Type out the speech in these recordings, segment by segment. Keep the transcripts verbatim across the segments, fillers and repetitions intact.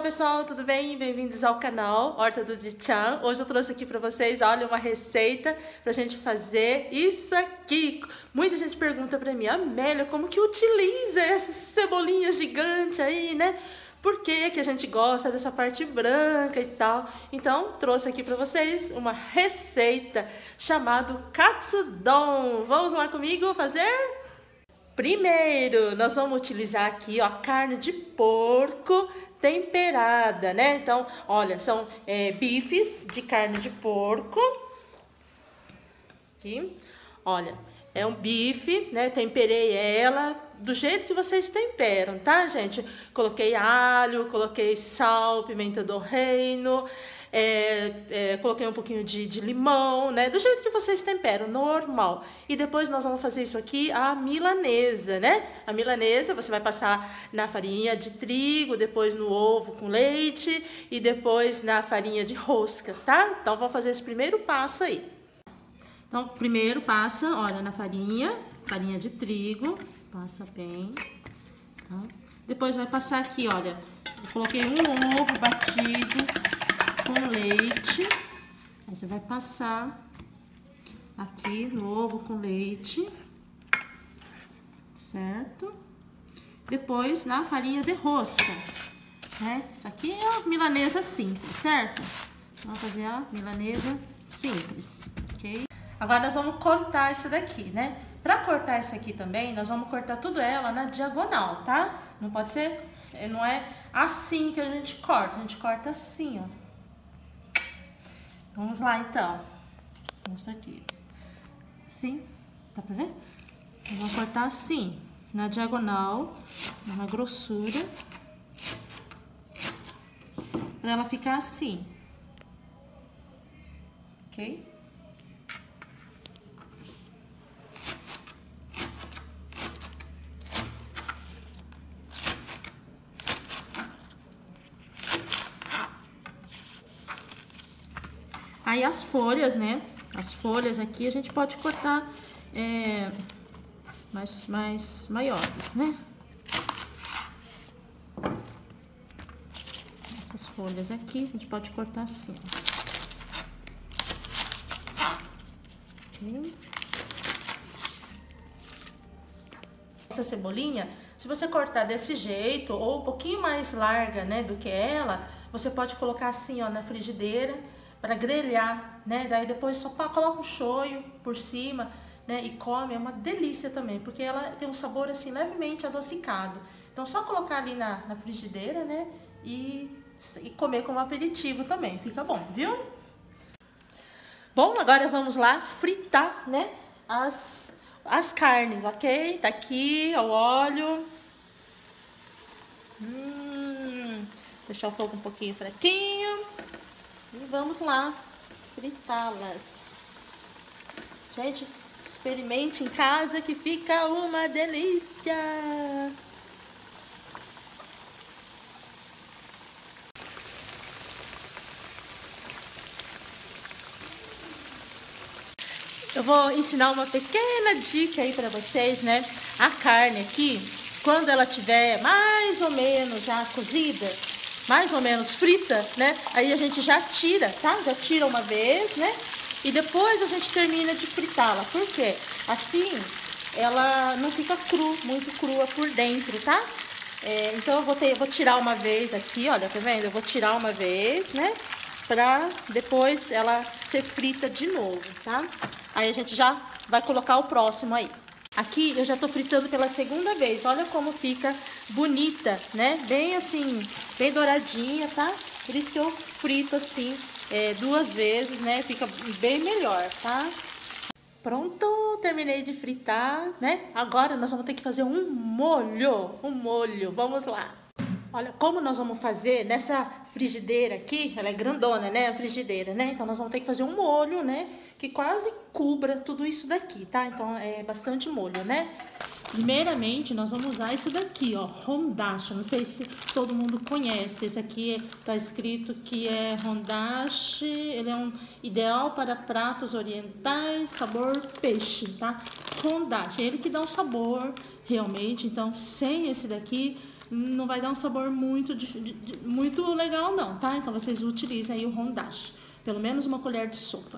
pessoal, tudo bem? Bem-vindos ao canal Horta do Di-chan. Hoje eu trouxe aqui para vocês, olha, uma receita pra gente fazer isso aqui. Muita gente pergunta pra mim, Amélia, como que utiliza essa cebolinha gigante aí, né? Por que que a gente gosta dessa parte branca e tal? Então, trouxe aqui pra vocês uma receita chamada katsudon. Vamos lá comigo fazer? Primeiro, nós vamos utilizar aqui, ó, carne de porco temperada, né? Então, olha, são é, bifes de carne de porco. Aqui, olha, é um bife, né? Temperei ela do jeito que vocês temperam, tá, gente? Coloquei alho, coloquei sal, pimenta do reino, é, é, coloquei um pouquinho de, de limão, né? Do jeito que vocês temperam, normal. E depois nós vamos fazer isso aqui, a milanesa, né? A milanesa você vai passar na farinha de trigo, depois no ovo com leite e depois na farinha de rosca, tá? Então vamos fazer esse primeiro passo aí. Então, primeiro passa, olha, na farinha, farinha de trigo, passa bem, tá? Depois vai passar aqui, olha, eu coloquei um ovo batido com leite, aí você vai passar aqui no ovo com leite, certo? Depois na farinha de rosca, né? Isso aqui é a milanesa simples, certo? Vamos fazer a milanesa simples, ok? Agora nós vamos cortar isso daqui, né? Pra cortar isso aqui também, nós vamos cortar tudo ela na diagonal, tá? Não pode ser, não é assim que a gente corta, a gente corta assim, ó. Vamos lá, então. Vou mostrar aqui. Assim, dá pra ver? Nós vamos cortar assim, na diagonal, na grossura, pra ela ficar assim, ok? Aí as folhas, né? As folhas aqui a gente pode cortar é, mais, mais maiores, né? Essas folhas aqui a gente pode cortar assim, ó. Okay. Essa cebolinha, se você cortar desse jeito ou um pouquinho mais larga, né, do que ela, você pode colocar assim, ó, na frigideira para grelhar, né? Daí depois só coloca um shoyu por cima, né? E come, é uma delícia também, porque ela tem um sabor assim levemente adocicado. Então só colocar ali na, na frigideira, né? E, e comer como aperitivo também, fica bom, viu? Bom, agora vamos lá fritar, né? As, as carnes, ok? Tá aqui o óleo. Hum, deixar o fogo um pouquinho fraquinho. E vamos lá fritá-las. Gente, experimente em casa que fica uma delícia. Eu vou ensinar uma pequena dica aí para vocês, né? A carne aqui, quando ela tiver mais ou menos já cozida, mais ou menos frita, né? Aí a gente já tira, tá? Já tira uma vez, né? E depois a gente termina de fritá-la. Por quê? Assim, ela não fica cru, muito crua por dentro, tá? É, então eu vou, ter, eu vou tirar uma vez aqui, olha, tá vendo? Eu vou tirar uma vez, né? Pra depois ela ser frita de novo, tá? Aí a gente já vai colocar o próximo aí. Aqui eu já tô fritando pela segunda vez, olha como fica bonita, né? Bem assim, bem douradinha, tá? Por isso que eu frito assim é, duas vezes, né? Fica bem melhor, tá? Pronto, terminei de fritar, né? Agora nós vamos ter que fazer um molho, um molho, vamos lá. Olha, como nós vamos fazer nessa frigideira aqui, ela é grandona, né, a frigideira, né? Então, nós vamos ter que fazer um molho, né, que quase cubra tudo isso daqui, tá? Então, é bastante molho, né? Primeiramente, nós vamos usar isso daqui, ó, hondashi. Não sei se todo mundo conhece. Esse aqui tá escrito que é hondashi. Ele é um ideal para pratos orientais, sabor peixe, tá? Hondashi, ele que dá um sabor realmente. Então, sem esse daqui, não vai dar um sabor muito, de, de, muito legal não, tá? Então vocês utilizem aí o hondashi, pelo menos uma colher de sopa.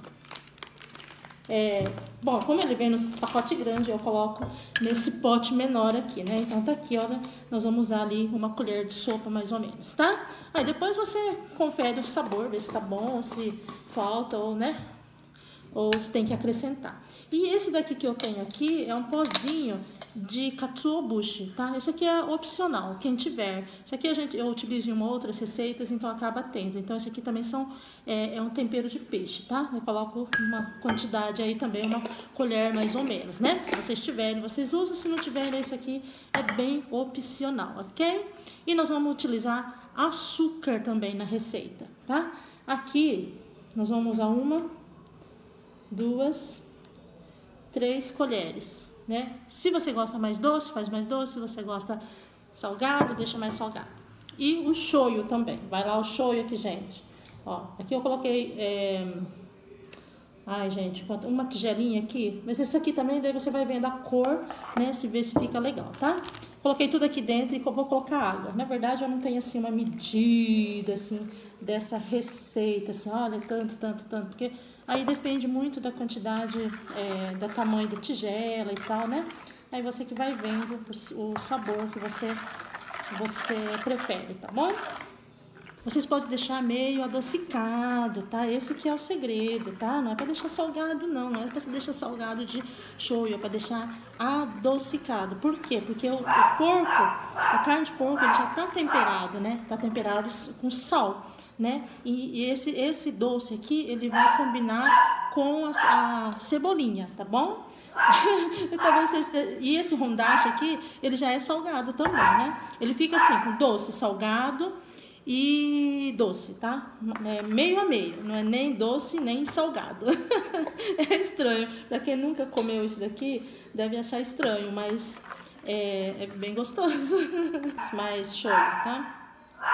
É, bom, como ele vem nesse pacote grande, eu coloco nesse pote menor aqui, né? Então tá aqui, olha, nós vamos usar ali uma colher de sopa mais ou menos, tá? Aí depois você confere o sabor, vê se tá bom, se falta ou, né? Ou tem que acrescentar. E esse daqui que eu tenho aqui é um pozinho de katsuobushi, tá? Esse aqui é opcional, quem tiver. Esse aqui a gente, eu utilizo em uma outras receitas, então acaba tendo. Então esse aqui também são, é, é um tempero de peixe, tá? Eu coloco uma quantidade aí também, uma colher mais ou menos, né? Se vocês tiverem, vocês usam. Se não tiverem, esse aqui é bem opcional, ok? E nós vamos utilizar açúcar também na receita, tá? Aqui nós vamos usar uma, duas, três colheres, né? Se você gosta mais doce, faz mais doce. Se você gosta salgado, deixa mais salgado. E o shoyu também. Vai lá o shoyu aqui, gente. Ó, aqui eu coloquei... É... Ai, gente, uma tigelinha aqui. Mas esse aqui também, daí você vai vendo a cor, né? Se vê se fica legal, tá? Coloquei tudo aqui dentro e vou colocar água. Na verdade, eu não tenho, assim, uma medida, assim, dessa receita. Assim, olha, tanto, tanto, tanto. Porque... aí depende muito da quantidade, é, do tamanho da tigela e tal, né? Aí você que vai vendo o, o sabor que você, você prefere, tá bom? Vocês podem deixar meio adocicado, tá? Esse que é o segredo, tá? Não é pra deixar salgado, não. Não é pra você deixar salgado de shoyu, é pra deixar adocicado. Por quê? Porque o, o porco, a carne de porco, ele já tá temperado, né? Tá temperado com sal, né? E, e esse, esse doce aqui, ele vai combinar com a, a cebolinha, tá bom? Talvez vocês, e esse hondashi aqui, ele já é salgado também, né? Ele fica assim, com doce, salgado e doce, tá? É meio a meio, não é nem doce nem salgado. É estranho, pra quem nunca comeu isso daqui, deve achar estranho, mas é, é bem gostoso. Mais show, tá?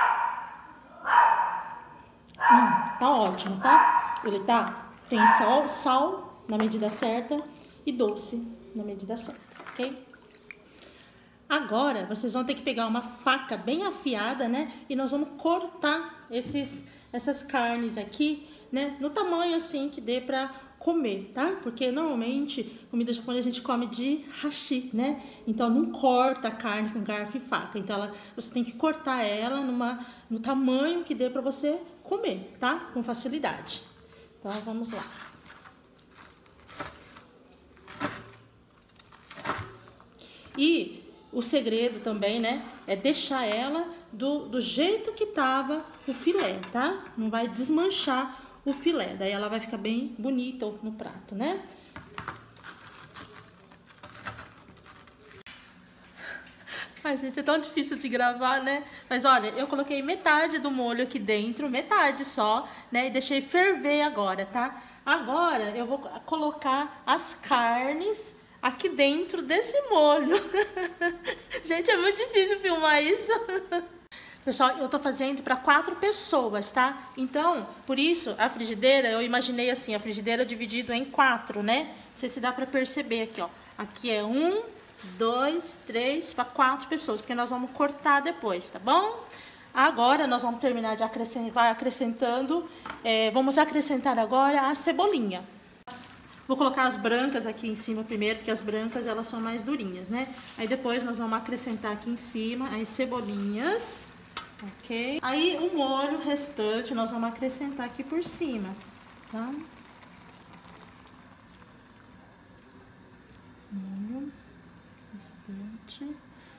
Hum, tá ótimo, tá? Ele tá, tem sal, sal na medida certa e doce na medida certa, ok? Agora, vocês vão ter que pegar uma faca bem afiada, né? E nós vamos cortar esses, essas carnes aqui, né? No tamanho assim que dê pra comer, tá? Porque normalmente, comida japonesa a gente come de hashi, né? Então não corta a carne com garfo e faca. Então ela, você tem que cortar ela numa, no tamanho que dê pra você comer, tá? Com facilidade. Então vamos lá. E o segredo também, né, é deixar ela do, do jeito que tava o filé, tá? Não vai desmanchar o filé, daí ela vai ficar bem bonita no prato, né? Ai, gente, é tão difícil de gravar, né? Mas olha, eu coloquei metade do molho aqui dentro, metade só, né? E deixei ferver agora, tá? Agora eu vou colocar as carnes aqui dentro desse molho. Gente, é muito difícil filmar isso. Pessoal, eu tô fazendo para quatro pessoas, tá? Então, por isso, a frigideira, eu imaginei assim, a frigideira dividida em quatro, né? Não sei se dá para perceber aqui, ó. Aqui é um, dois, três, para quatro pessoas, porque nós vamos cortar depois, tá bom? Agora, nós vamos terminar de acrescentar, vai acrescentando, é, vamos acrescentar agora a cebolinha. Vou colocar as brancas aqui em cima primeiro, porque as brancas elas são mais durinhas, né? Aí depois nós vamos acrescentar aqui em cima as cebolinhas, ok? Aí o molho restante nós vamos acrescentar aqui por cima, tá? Molho restante.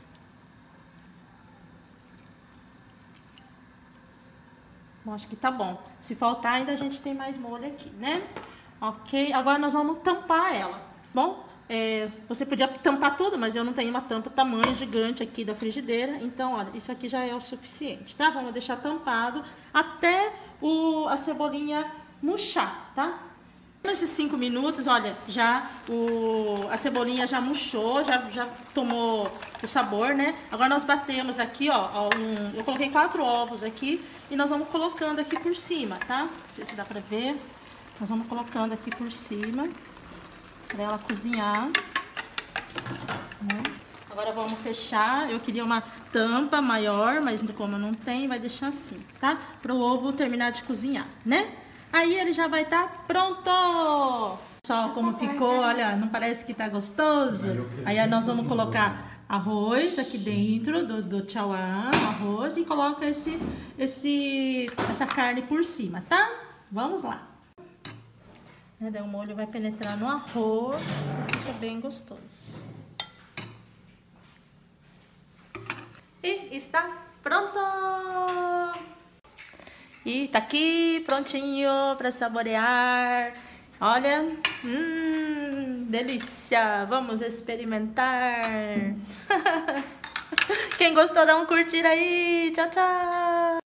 Bom, acho que tá bom. Se faltar, ainda a gente tem mais molho aqui, né? Ok, agora nós vamos tampar ela, bom? É, você podia tampar tudo, mas eu não tenho uma tampa tamanho gigante aqui da frigideira, então, olha, isso aqui já é o suficiente, tá? Vamos deixar tampado até o, a cebolinha murchar, tá? Menos de cinco minutos, olha, já o, a cebolinha já murchou, já, já tomou o sabor, né? Agora nós batemos aqui, ó, um, eu coloquei quatro ovos aqui e nós vamos colocando aqui por cima, tá? Não sei se dá pra ver. Nós vamos colocando aqui por cima, para ela cozinhar, né? Agora vamos fechar. Eu queria uma tampa maior, mas como não tem, vai deixar assim, tá? Para o ovo terminar de cozinhar, né? Aí ele já vai estar pronto! Só como ficou, olha, não parece que tá gostoso? Aí nós vamos colocar arroz aqui dentro do, do tchauan, arroz, e coloca esse, esse, essa carne por cima, tá? Vamos lá. Daí o molho vai penetrar no arroz e fica bem gostoso. E está pronto! E tá aqui prontinho para saborear. Olha, hum, delícia! Vamos experimentar! Quem gostou, dá um curtir aí! Tchau, tchau!